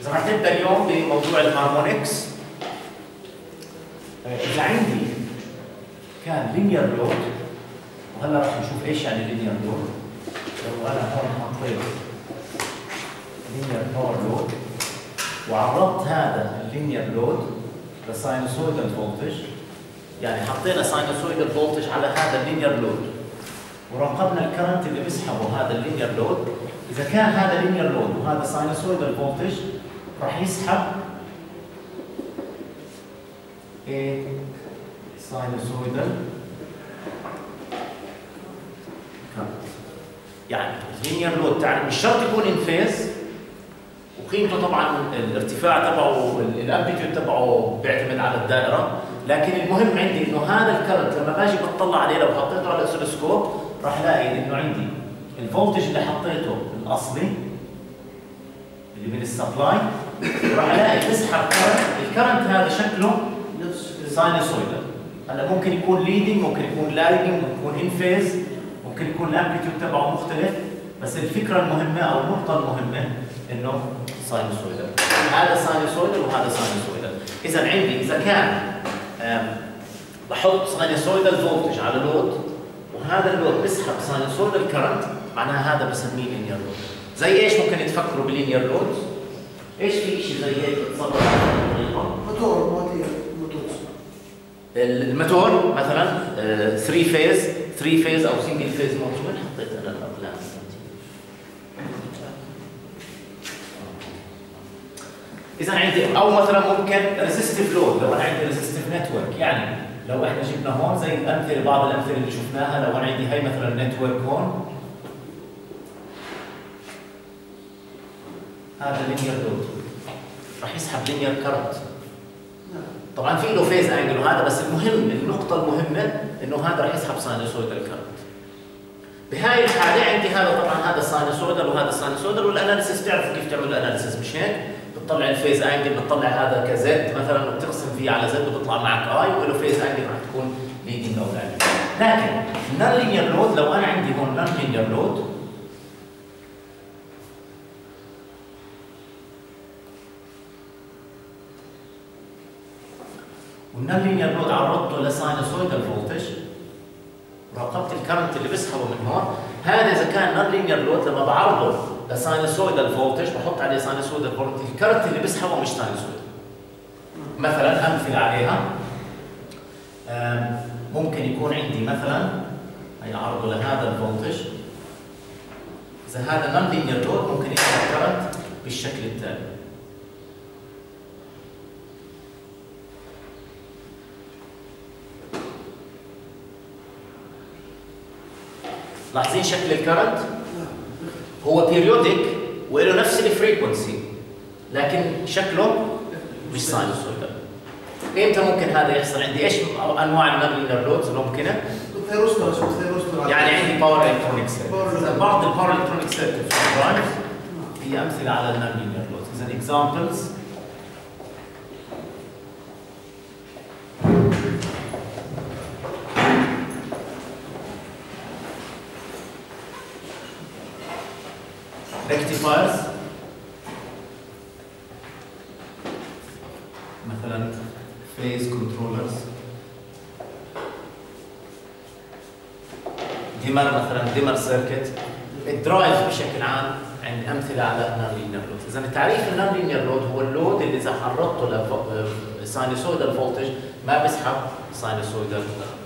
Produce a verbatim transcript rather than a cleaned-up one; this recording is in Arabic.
إذا رح نبدأ اليوم بموضوع الهارمونكس. إذا عندي كان لينير لود، وهلا رح نشوف إيش يعني لينير لود. لو أنا هون حطيت لينير باور لود وعرضت هذا اللينير لود لساينوسويدال فولتج، يعني حطينا ساينوسويدال فولتج على هذا اللينير لود وراقبنا الكرنت اللي بيسحبه هذا اللينير لود. إذا كان هذا لينير لود وهذا ساينوسويدال فولتج راح يسحب ايه ساينوسويدال كرنت. يعني اللينير لود تعني مش شرط يكون ان فيز، وقيمته طبعا الارتفاع تبعه الامبليتيود تبعه بيعتمد على الدائره، لكن المهم عندي انه هذا الكرنت لما باجي بطلع عليه لو حطيته على الاسلسكوب راح الاقي انه عندي الفولتج اللي حطيته الاصلي اللي من السبلاي، راح الاقي بسحب كرنت، الكرنت هذا شكله ساينوسويدال. هلا ممكن يكون ليدنج، ممكن يكون لايدنج، ممكن يكون ان فيز، ممكن يكون الامبليتيود تبعه مختلف، بس الفكره المهمه او النقطه المهمه انه ساينوسويدال. هذا ساينوسويدال وهذا ساينوسويدال. اذا عندي اذا كان بحط ساينوسويدال فولتج على لود وهذا اللود بيسحب ساينوسويدال كرنت، معناها هذا بسميه لينير لود. زي ايش ممكن تفكروا بلينير لود؟ ايش في شيء زي هيك بتصرف بهذه الطريقه؟ موتور موتور موتور الموتور مثلا ثري فيز ثري فيز او سنجل فيز موتور. وين حطيت انا الاقلام؟ اذا عندي او مثلا ممكن ريزستيف لود، لو انا عندي ريزستيف نتورك، يعني لو احنا جبنا هون زي الامثله بعض الامثله اللي شفناها، لو انا عندي هي مثلا نتورك هون، هذا لينير لود راح يسحب لينير كرنت. طبعا في له فيز انجل وهذا، بس المهم النقطه المهمه انه هذا راح يسحب ساينوسويدال كرنت. بهاي الحاله عندي هذا طبعا هذا ساينوسويدال وهذا ساينوسويدال، والاناليسيس بتعرفوا كيف تعملوا الاناليسيس مش هيك؟ بتطلع الفيز انجل، بتطلع هذا كزد مثلا وبتقسم فيه على زد وبيطلع معك اي، وله فيز انجل راح تكون ليدنج او لاجنج. لكن النون لينير لود، لو انا عندي هون نون لينير لود والنون لينير لود عرضته لساينوسويدال فولتج وراقبت الكرنت اللي بيسحبه من هون، هذا اذا كان نون لينير لود لما بعرضه لساينوسويدال فولتج بحط عليه ساينوسويدال فولتج، الكرنت اللي بيسحبه مش ساينوسويدال. مثلا امثله عليها ممكن يكون عندي مثلا هي عرضه لهذا الفولتج، اذا هذا نون لينير لود ممكن يسحب كرنت بالشكل التالي. لاحظين شكل الكرنت؟ هو بيريودك وله نفس الفريكونسي، لكن شكله مش ساينوسويدال. امتى ممكن هذا يحصل عندي؟ ايش انواع النون لينير لودز الممكنه؟ يعني عندي باور الكترونيك سيركت. بعض الباور الكترونيك سيركت هي امثله على النون لينير لودز. اذا اكزامبلز rectifiers مثلا phase controllers، ديمر مثلا ديمر سيركت، الدرايف بشكل عام. عندي امثله على النون لينير لود. اذا تعريف النون لينير لود هو اللود اللي اذا عرضته لساينوسويدال فولتج ما بيسحب ساينوسويدال